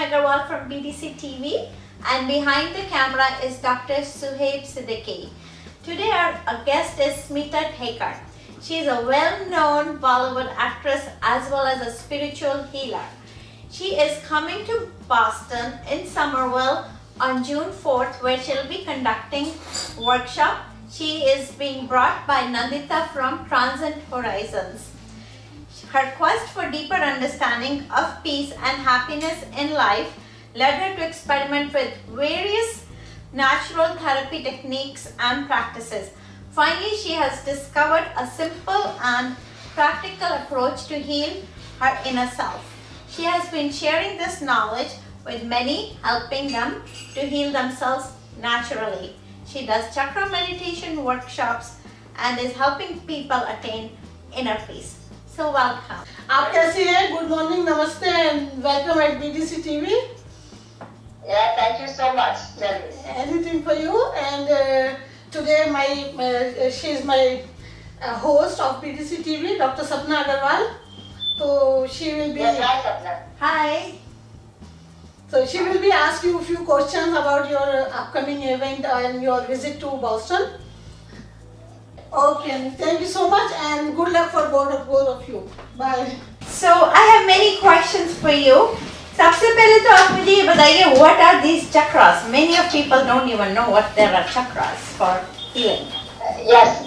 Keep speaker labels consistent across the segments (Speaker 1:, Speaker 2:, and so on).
Speaker 1: Agarwal from BDC TV, and behind the camera is Dr. Suhaib Siddiqui. Today our guest is Smita Jayakar. She is a well-known Bollywood actress as well as a spiritual healer. She is coming to Boston in Somerville on June 4th, where she'll be conducting workshop. She is being brought by Nandita from Transcend Horizons. Her quest for deeper understanding of peace and happiness in life led her to experiment with various natural therapy techniques and practices. Finally, she has discovered a simple and practical approach to heal her inner self. She has been sharing this knowledge with many, helping them to heal themselves naturally. She does chakra meditation workshops and is helping people attain inner peace. So welcome.
Speaker 2: आप कैसी हैं? Good morning, namaste, and welcome at BDC TV.
Speaker 3: Yeah, thank you so much. Tell me.
Speaker 2: Anything for you. And today she is my host of BDC TV, Dr. Sapna Agarwal. So she will be.
Speaker 3: Yes, hi, Chakra.
Speaker 1: Hi.
Speaker 2: So she will be asking you a few questions about your upcoming event and your visit to Boston. Okay, thank you so much and good luck for both of you. Bye.
Speaker 1: So I have many questions for you. सबसे पहले तो आप मुझे ये बताइए, what are these chakras? Many of people don't even know what there are chakras for healing.
Speaker 3: Yes.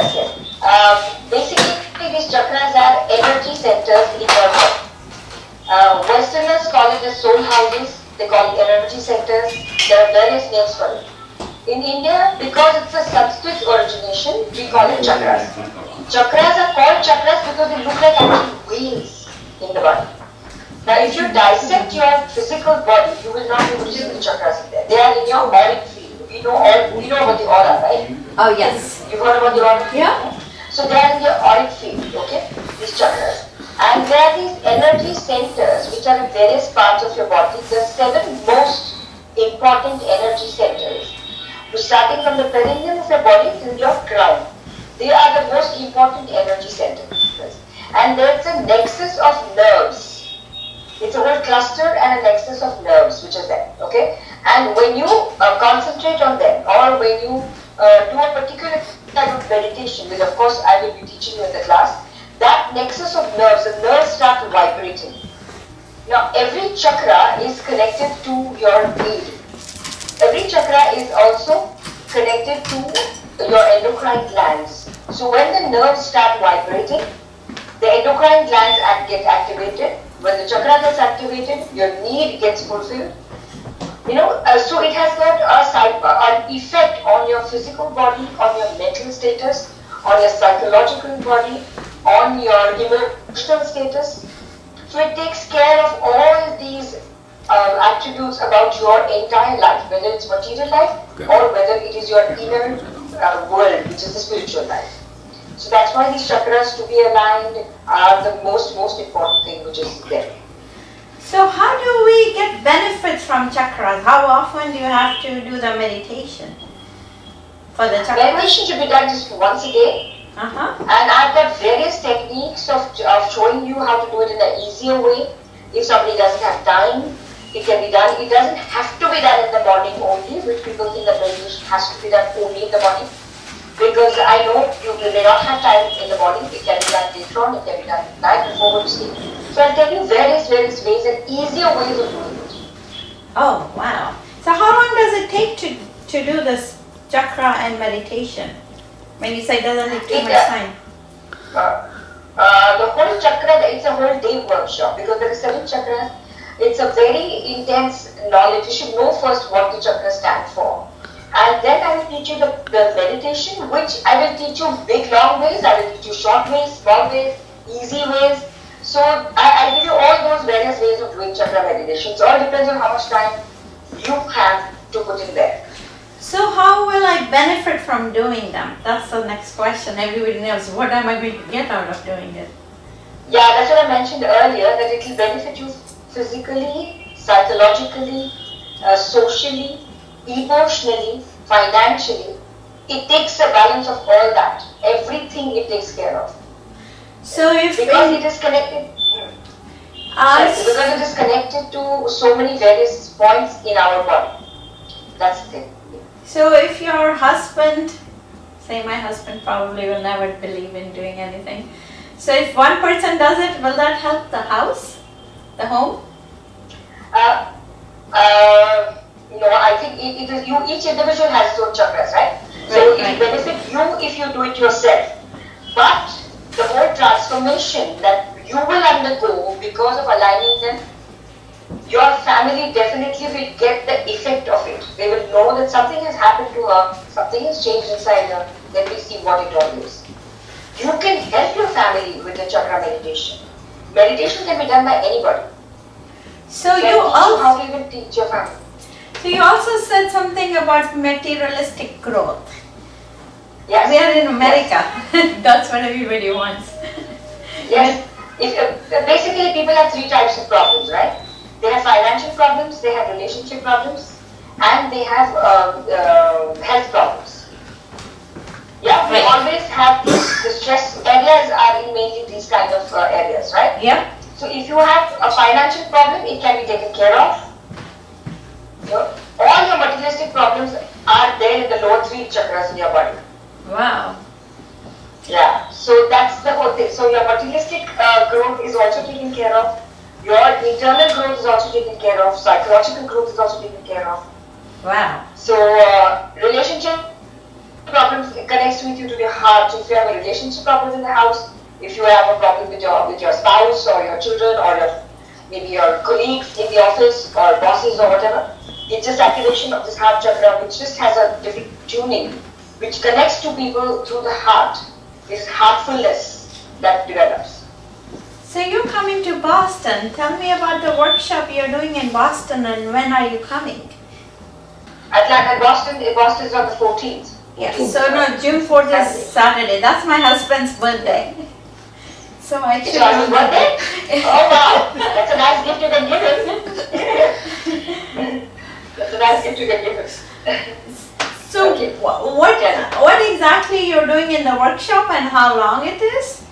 Speaker 3: Basically, these chakras are energy centers in your body. Westerners call it as soul houses. They call it energy centers. There are various names for it. In India, because it's a Sanskrit origination, we call it chakras. Chakras are called chakras because they look like actual wheels in the body. Now, if you dissect your physical body, you will not be able to see the chakras in there. They are in your auric field. We know about the aura, right?
Speaker 1: Oh yes.
Speaker 3: You've heard about the auric field?
Speaker 1: Yeah.
Speaker 3: So they are in your auric field, okay? These chakras. And there are these energy centers which are in various parts of your body. The 7 most important energy centers, starting from the perineum of your body till your crown. They are the most important energy centers. And there's a nexus of nerves. It's a whole cluster and a nexus of nerves which is there, okay? And when you concentrate on them, or when you do a particular type of meditation, which of course I will be teaching you in the class, that nexus of nerves, the nerves start vibrating. Now every chakra is connected to your brain. Every chakra is also connected to your endocrine glands. So when the nerves start vibrating, the endocrine glands get activated. When the chakra gets activated, your need gets fulfilled. So it has got an effect on your physical body, on your mental status, on your psychological body, on your emotional status. So it takes care of all these attributes about your entire life, whether it's material life or whether it is your inner world, which is the spiritual life. So that's why these chakras to be aligned are the most important thing which is there.
Speaker 1: So how do we get benefits from chakras? How often do you have to do the meditation for the chakras?
Speaker 3: Meditation should be done just once a day. And I've got various techniques of showing you how to do it in an easier way. If somebody doesn't have time, it can be done. It doesn't have to be done in the morning only, which people think that meditation has to be done only in the morning. Because I know you may not have time in the morning. It can be done later on, it can be done at night before going to sleep. So I'll tell you various ways and easier ways of doing it.
Speaker 1: Oh wow. So how long does it take to do this chakra and meditation? When you say it doesn't take too much time.
Speaker 3: The whole chakra, it's a whole day workshop because there are 7 chakras. It's a very intense knowledge. You should know first what the chakras stand for. And then I will teach you the meditation, which I will teach you big long ways, I will teach you short ways, small ways, easy ways. So I give you all those various ways of doing chakra meditation. So it all depends on how much time you have to put in there.
Speaker 1: So how will I benefit from doing them? That's the next question. Everybody knows, what am I going to get out of doing it?
Speaker 3: Yeah, that's what I mentioned earlier, that it will benefit you physically, psychologically, socially, emotionally, financially. It takes a balance of all that. Everything it takes care of.
Speaker 1: So if
Speaker 3: because it is connected. Yes, because it is connected to so many various points in our body. That's the thing.
Speaker 1: So if your husband, say my husband probably will never believe in doing anything. So if one person does it, will that help the house, the home?
Speaker 3: No, I think it is you. Each individual has its own chakras, right? So it benefits you if you do it yourself. But the whole transformation that you will undergo because of aligning them, your family definitely will get the effect of it. They will know that something has happened to her, something has changed inside her. Let me see what it all is. You can help your family with the chakra meditation. Meditation can be done by anybody.
Speaker 1: So you also,
Speaker 3: how you will teach your family.
Speaker 1: So you also said something about materialistic growth.
Speaker 3: Yes.
Speaker 1: We are in America. Yes. That's what everybody wants.
Speaker 3: Yes. Basically, people have three types of problems, right? They have financial problems, they have relationship problems, and they have health problems. Yeah, we always have the stress areas are in mainly these kind of areas, right?
Speaker 1: Yeah.
Speaker 3: So if you have a financial problem, it can be taken care of. All your materialistic problems are there in the lower three chakras in your body.
Speaker 1: Wow.
Speaker 3: Yeah, so that's the whole thing. So your materialistic growth is also taken care of. Your internal growth is also taken care of. Psychological growth is also taken care of.
Speaker 1: Wow.
Speaker 3: So relationship problems connects with you to the heart. So if you have a relationship problem in the house, if you have a problem with your spouse or your children or maybe your colleagues in the office or bosses or whatever, it's just activation of this heart chakra, which just has a different tuning, which connects to people through the heart. This heartfulness that develops.
Speaker 1: So you're coming to Boston. Tell me about the workshop you're doing in Boston and when are you coming?
Speaker 3: Boston is on the 14th.
Speaker 1: Yes. So no, June 4th is Saturday. That's my husband's birthday. So I should
Speaker 3: know birthday? Oh wow, that's a nice gift you can give him. That's a nice gift you can give him.
Speaker 1: So okay. What exactly you're doing in the workshop and how long it is?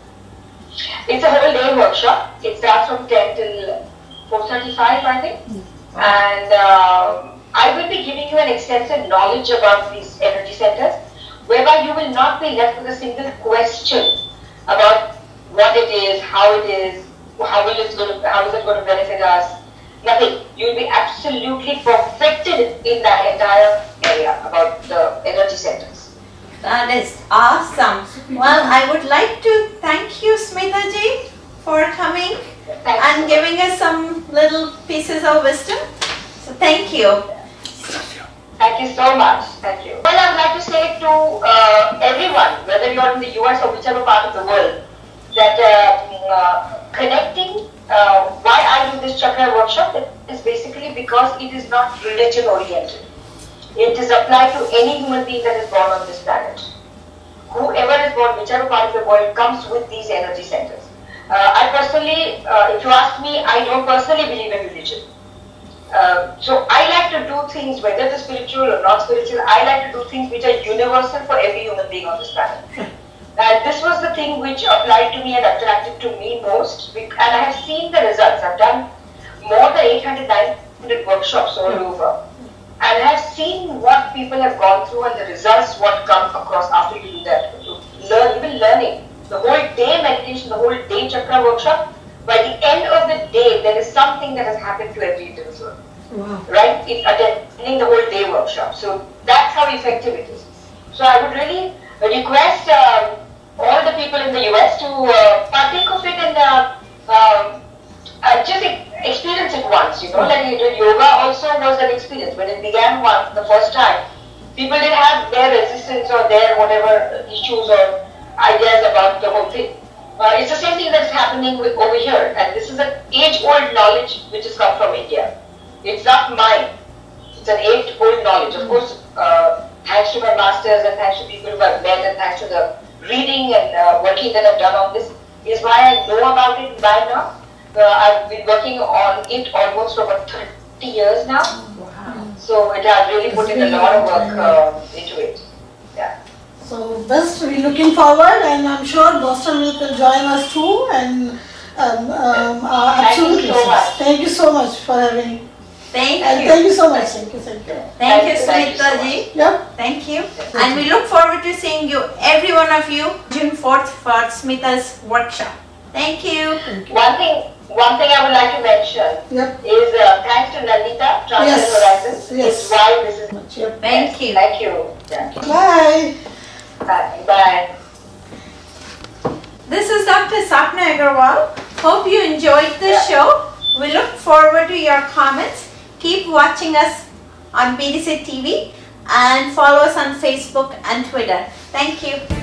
Speaker 3: It's a whole day workshop. It starts from 10 till 4:35, I think.
Speaker 1: Wow.
Speaker 3: And I will be giving you an extensive knowledge about these energy centers, whereby you will not be left with a single question about what it is, how it is, how is it going to benefit us. Nothing. You will be absolutely perfected in that entire area about the energy centers.
Speaker 1: That is awesome. Well, I would like to thank you, Smita ji, for coming and giving us some little pieces of wisdom. So thank you.
Speaker 3: Thank you so much. Thank you. Well, I would like to say to everyone, whether you are in the US or whichever part of the world, that connecting, why I do this chakra workshop is basically because it is not religion oriented. It is applied to any human being that is born on this planet. Whoever is born, whichever part of the world, comes with these energy centers. I personally, if you ask me, I don't personally believe in religion. So I like to do things, whether it's spiritual or not spiritual, I like to do things which are universal for every human being on this planet. And this was the thing which applied to me and attracted to me most, and I have seen the results. I've done more than 800, 900 workshops all over, and I have seen what people have gone through and the results what come across after you do that. Even learning, the whole day meditation, the whole day chakra workshop, by the end of the day, there is something that has happened to every individual. Wow. Right? In attending the whole day workshop. So that's how effective it is. So I would really request all the people in the US to partake of it and just experience it once, you know, like yoga also was an experience. When it began once, the first time, people didn't have their resistance or their whatever issues or ideas about the whole thing. It's the same thing that's happening over here, and this is an age-old knowledge which has come from India. It's not mine. It's an age-old knowledge. Of course, thanks to my masters and thanks to people who I've met and thanks to the reading and working that I've done on this is why I know about it by now. I've been working on it almost for about 30 years now. Wow. So it has really put in a lot of work into it. Yeah.
Speaker 2: So best, we're looking forward, and I'm sure Boston will join us too, and Absolutely.
Speaker 3: Thank you so much.
Speaker 2: Thank you so much for having.
Speaker 1: Thank
Speaker 2: And
Speaker 1: you.
Speaker 2: thank you so much. Thank you.
Speaker 1: Thank you,
Speaker 3: Thank you
Speaker 1: Smita
Speaker 3: so
Speaker 1: ji.
Speaker 2: Yep.
Speaker 1: Thank you. And we look forward to seeing you, every one of you, June 4th for Smita's workshop. Thank you.
Speaker 3: One thing I would like to mention
Speaker 2: Yep.
Speaker 3: is thanks to Nandita, Transcend
Speaker 2: Yes.
Speaker 3: Horizons.
Speaker 2: Yes.
Speaker 3: It's why this is.
Speaker 2: Yep.
Speaker 1: Thank you.
Speaker 3: Thank you. Yeah.
Speaker 2: Bye.
Speaker 3: Bye.
Speaker 1: This is Dr. Sapna Agarwal. Hope you enjoyed the show. We look forward to your comments. Keep watching us on BDC TV and follow us on Facebook and Twitter. Thank you.